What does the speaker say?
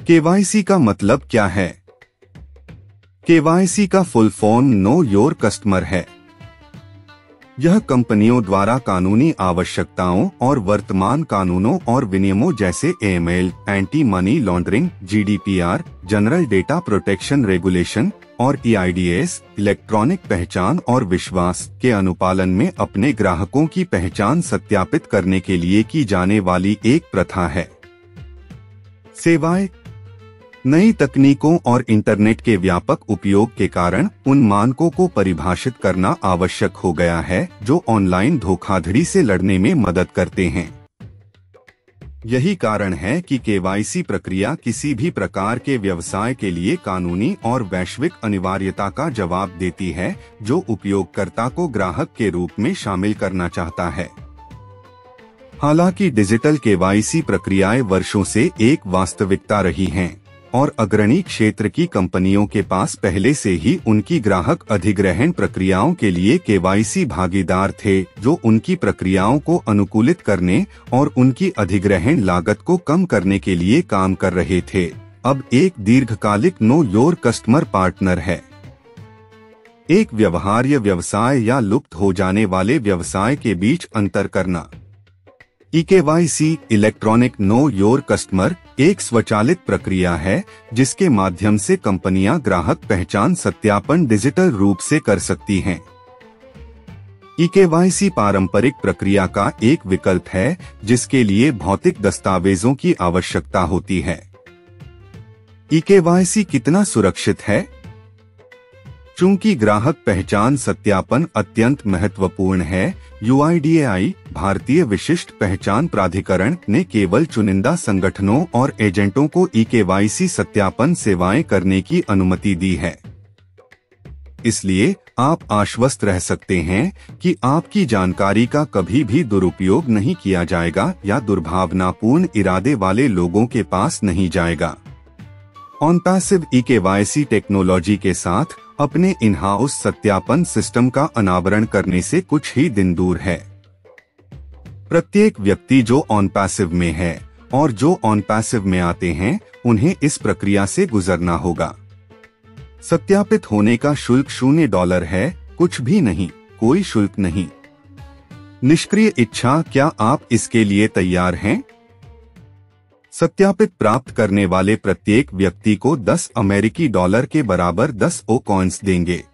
KYC का मतलब क्या है? केवाईसी का full form know your customer है। यह कंपनियों द्वारा कानूनी आवश्यकताओं और वर्तमान कानूनों और विनियमों जैसे AML, anti money laundering, GDPR, general data protection regulation और EIDS, इलेक्ट्रॉनिक पहचान और विश्वास के अनुपालन में अपने ग्राहकों की पहचान सत्यापित करने के लिए की जाने वाली एक प्रथा है। सेवाएं। नई तकनीकों और इंटरनेट के व्यापक उपयोग के कारण उन मानकों को परिभाषित करना आवश्यक हो गया है जो ऑनलाइन धोखाधड़ी से लड़ने में मदद करते हैं। यही कारण है कि केवाईसी प्रक्रिया किसी भी प्रकार के व्यवसाय के लिए कानूनी और वैश्विक अनिवार्यता का जवाब देती है जो उपयोगकर्ता को ग्राहक के रूप में शामिल करना चाहता है। हालांकि डिजिटल केवाईसी प्रक्रियाएं वर्षों से एक वास्तविकता रही हैं और अग्रणी क्षेत्र की कंपनियों के पास पहले से ही उनकी ग्राहक अधिग्रहण प्रक्रियाओं के लिए केवाईसी भागीदार थे जो उनकी प्रक्रियाओं को अनुकूलित करने और उनकी अधिग्रहण लागत को कम करने के लिए काम कर रहे थे। अब एक दीर्घकालिक नो योर कस्टमर पार्टनर है। एक व्यवहार्य व्यवसाय या लुप्त हो जाने वाले व्यवसाय के बीच अंतर करना। KYC electronic know your customer एक स्वचालित प्रक्रिया है जिसके माध्यम से कंपनियां ग्राहक पहचान सत्यापन डिजिटल रूप से कर सकती हैं। केवाईसी पारंपरिक प्रक्रिया का एक विकल्प है जिसके लिए भौतिक दस्तावेजों की आवश्यकता होती है। केवाईसी कितना सुरक्षित है? चूंकि ग्राहक पहचान सत्यापन अत्यंत महत्वपूर्ण है, UIDAI भारतीय विशिष्ट पहचान प्राधिकरण ने केवल चुनिंदा संगठनों और एजेंटों को केवाईसी सत्यापन सेवाएं करने की अनुमति दी है। इसलिए आप आश्वस्त रह सकते हैं कि आपकी जानकारी का कभी भी दुरुपयोग नहीं किया जाएगा या दुर्भावनापूर्ण इरादे वाले लोगों के पास नहीं जाएगा। ऑनपैसिव केवाईसी टेक्नोलॉजी के साथ अपने इन हाउस सत्यापन सिस्टम का अनावरण करने से कुछ ही दिन दूर है। प्रत्येक व्यक्ति जो ऑनपैसिव में है और जो ऑनपैसिव में आते हैं उन्हें इस प्रक्रिया से गुजरना होगा। सत्यापित होने का शुल्क $0 है, कुछ भी नहीं, कोई शुल्क नहीं। निष्क्रिय इच्छा, क्या आप इसके लिए तैयार हैं? सत्यापित प्राप्त करने वाले प्रत्येक व्यक्ति को $10 के बराबर 10 कॉइन्स देंगे।